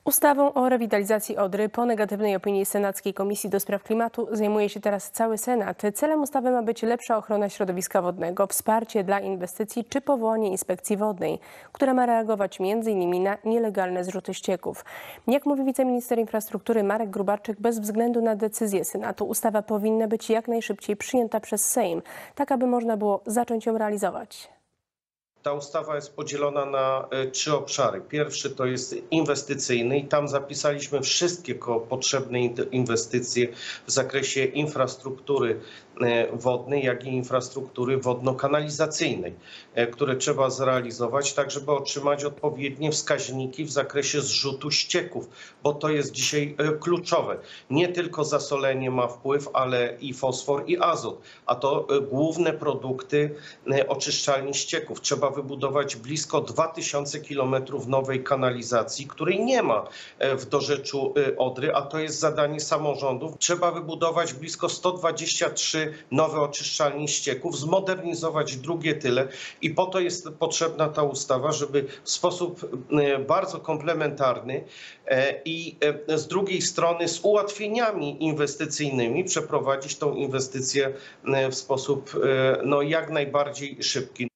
Ustawą o rewitalizacji Odry po negatywnej opinii Senackiej Komisji do Spraw Klimatu zajmuje się teraz cały Senat. Celem ustawy ma być lepsza ochrona środowiska wodnego, wsparcie dla inwestycji czy powołanie inspekcji wodnej, która ma reagować m.in. na nielegalne zrzuty ścieków. Jak mówi wiceminister infrastruktury Marek Gróbarczyk, bez względu na decyzję Senatu ustawa powinna być jak najszybciej przyjęta przez Sejm, tak aby można było zacząć ją realizować. Ta ustawa jest podzielona na 3 obszary. Pierwszy to jest inwestycyjny i tam zapisaliśmy wszystkie potrzebne inwestycje w zakresie infrastruktury wodnej, jak i infrastruktury wodno-kanalizacyjnej, które trzeba zrealizować, tak żeby otrzymać odpowiednie wskaźniki w zakresie zrzutu ścieków, bo to jest dzisiaj kluczowe. Nie tylko zasolenie ma wpływ, ale i fosfor i azot, a to główne produkty oczyszczalni ścieków. Trzeba wybudować blisko 2000 km nowej kanalizacji, której nie ma w dorzeczu Odry, a to jest zadanie samorządów. Trzeba wybudować blisko 123 nowe oczyszczalnie ścieków, zmodernizować drugie tyle i po to jest potrzebna ta ustawa, żeby w sposób bardzo komplementarny i z drugiej strony z ułatwieniami inwestycyjnymi przeprowadzić tą inwestycję w sposób jak najbardziej szybki.